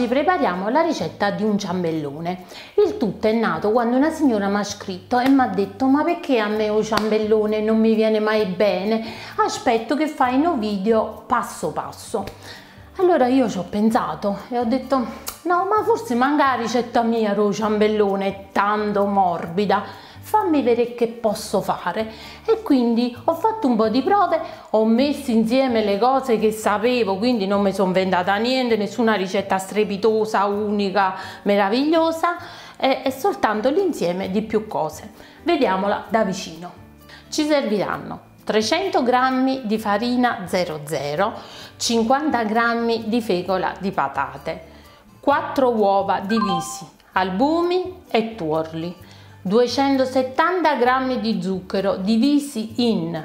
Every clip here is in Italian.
Oggi prepariamo la ricetta di un ciambellone. Il tutto è nato quando una signora mi ha scritto e mi ha detto: ma perché a me il ciambellone non mi viene mai bene? Aspetto che fai un video passo passo. Allora io ci ho pensato e ho detto: no, ma forse manca la ricetta mia, lo ciambellone è tanto morbida. Fammi vedere che posso fare. E quindi ho fatto un po' di prove, ho messo insieme le cose che sapevo, quindi non mi sono inventata niente, nessuna ricetta strepitosa, unica, meravigliosa, è soltanto l'insieme di più cose. Vediamola da vicino. Ci serviranno 300 g di farina 00, 50 g di fecola di patate, 4 uova divisi, albumi e tuorli, 270 g di zucchero divisi in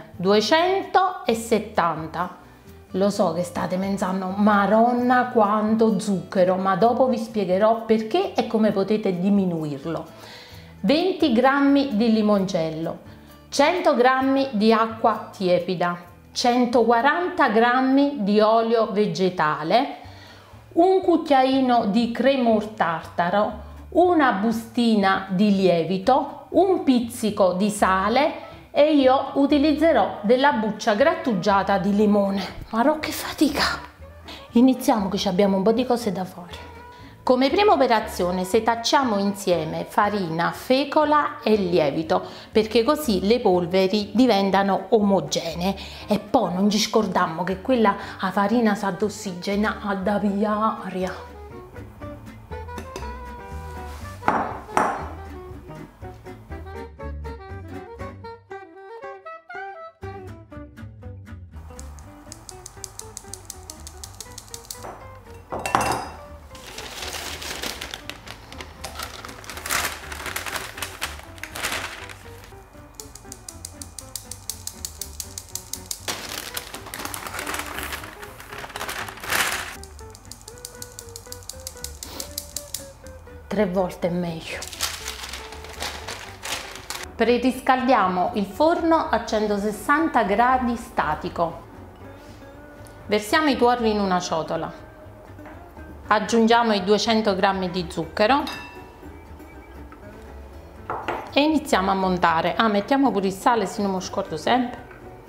270. Lo so che state pensando: Maronna quanto zucchero, ma dopo vi spiegherò perché e come potete diminuirlo. 20 g di limoncello, 100 g di acqua tiepida, 140 g di olio vegetale, un cucchiaino di cremor tartaro, una bustina di lievito, un pizzico di sale e io utilizzerò della buccia grattugiata di limone. Ma che fatica! Iniziamo che abbiamo un po' di cose da fare. Come prima operazione setacciamo insieme farina, fecola e lievito, perché così le polveri diventano omogenee. E poi non ci scordiamo che quella a farina sa d'ossigena a da via aria. Tre volte è meglio. Preriscaldiamo il forno a 160 gradi statico. Versiamo i tuorli in una ciotola. Aggiungiamo i 200 g di zucchero e iniziamo a montare. Mettiamo pure il sale, se non mi scordo sempre.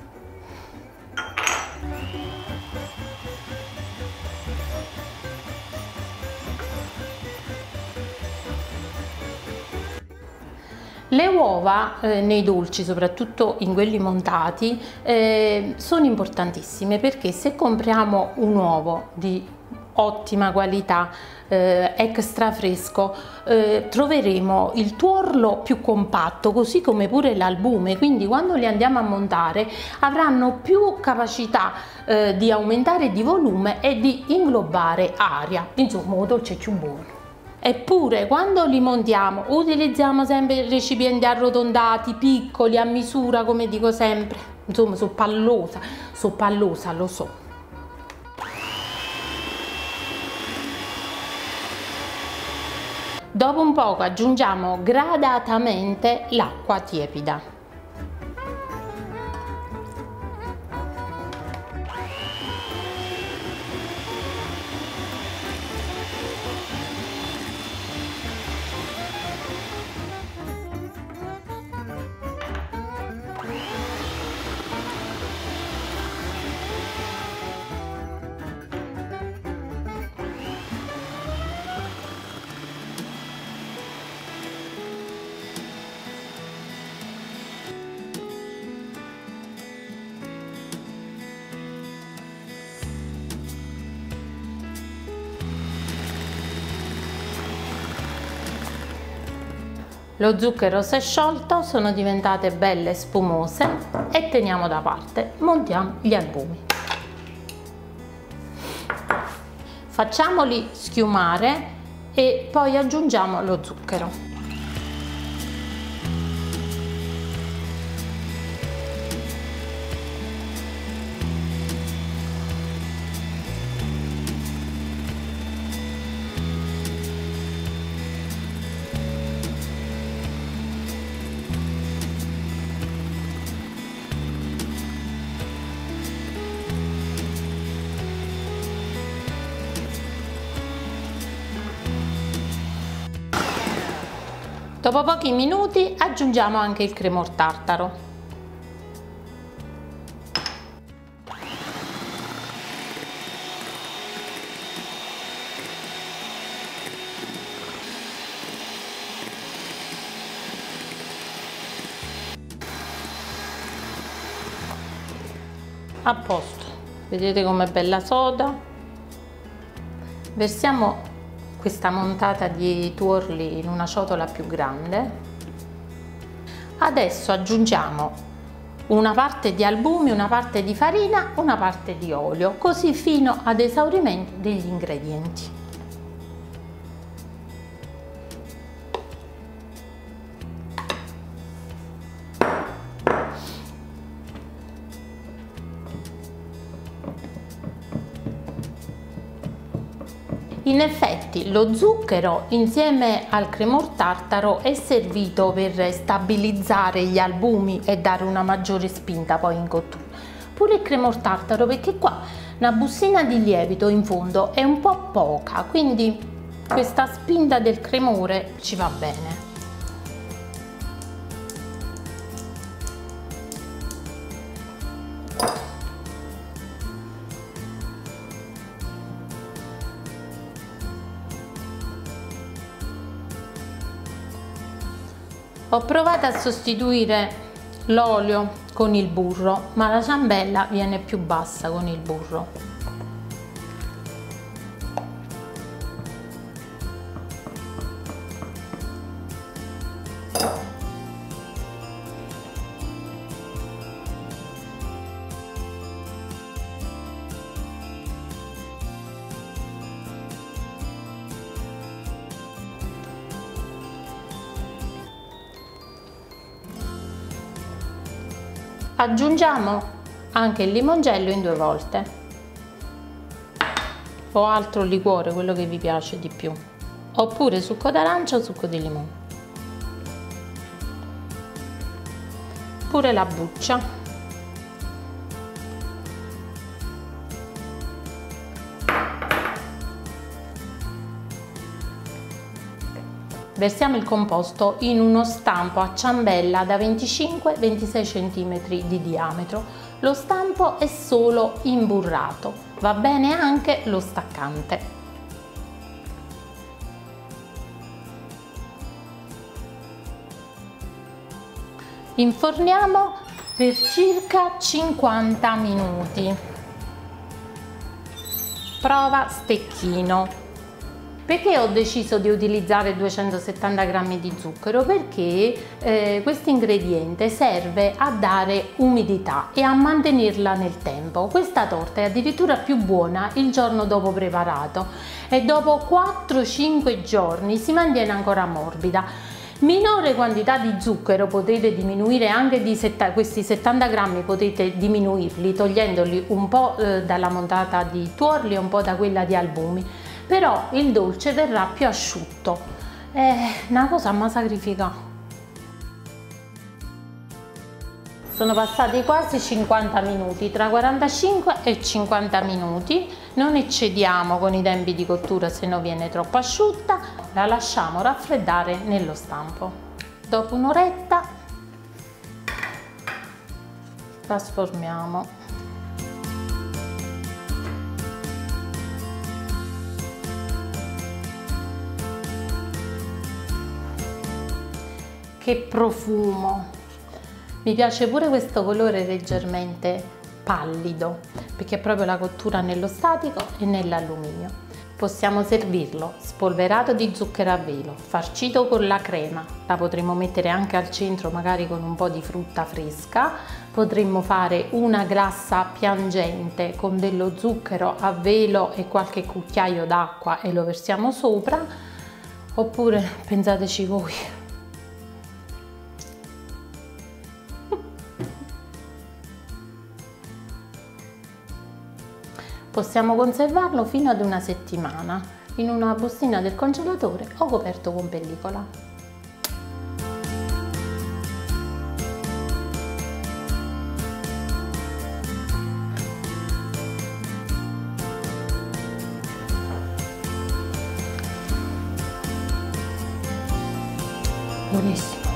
Le uova nei dolci, soprattutto in quelli montati, sono importantissime, perché se compriamo un uovo di ottima qualità, extra fresco, troveremo il tuorlo più compatto, così come pure l'albume, quindi quando li andiamo a montare avranno più capacità di aumentare di volume e di inglobare aria, insomma un dolce più buono. Eppure quando li montiamo utilizziamo sempre recipienti arrotondati, piccoli, a misura, come dico sempre. Insomma, sono pallosa, lo so. Dopo un poco aggiungiamo gradatamente l'acqua tiepida. Lo zucchero si è sciolto, sono diventate belle spumose e teniamo da parte. Montiamo gli albumi. Facciamoli schiumare e poi aggiungiamo lo zucchero. Dopo pochi minuti aggiungiamo anche il cremor tartaro. A posto, vedete com'è bella soda. Versiamo questa montata di tuorli in una ciotola più grande. Adesso aggiungiamo una parte di albumi, una parte di farina, una parte di olio, così fino ad esaurimento degli ingredienti. In effetti lo zucchero insieme al cremor tartaro è servito per stabilizzare gli albumi e dare una maggiore spinta poi in cottura. Pure il cremor tartaro, perché qua una bustina di lievito in fondo è un po' poca, quindi questa spinta del cremore ci va bene. Ho provato a sostituire l'olio con il burro, ma la ciambella viene più bassa con il burro. Aggiungiamo anche il limoncello in 2 volte o altro liquore, quello che vi piace di più, oppure succo d'arancia o succo di limone. Pure la buccia. Versiamo il composto in uno stampo a ciambella da 25-26 cm di diametro. Lo stampo è solo imburrato, va bene anche lo staccante. Inforniamo per circa 50 minuti. Prova stecchino. Perché ho deciso di utilizzare 270 g di zucchero? Perché questo ingrediente serve a dare umidità e a mantenerla nel tempo. Questa torta è addirittura più buona il giorno dopo preparato e dopo 4-5 giorni si mantiene ancora morbida. Minore quantità di zucchero potete diminuire anche di questi 70 grammi, potete diminuirli togliendoli un po' dalla montata di tuorli e un po' da quella di albumi. Però il dolce verrà più asciutto. È una cosa ma sacrifica. Sono passati quasi 50 minuti, tra 45 e 50 minuti. Non eccediamo con i tempi di cottura, se no viene troppo asciutta. La lasciamo raffreddare nello stampo. Dopo un'oretta trasformiamo. Che profumo! Mi piace pure questo colore leggermente pallido, perché è proprio la cottura nello statico e nell'alluminio. Possiamo servirlo spolverato di zucchero a velo, farcito con la crema, la potremmo mettere anche al centro magari con un po' di frutta fresca. Potremmo fare una glassa piangente con dello zucchero a velo e qualche cucchiaio d'acqua e lo versiamo sopra, oppure pensateci voi. Possiamo conservarlo fino ad una settimana in una bustina del congelatore o coperto con pellicola. buonissimo.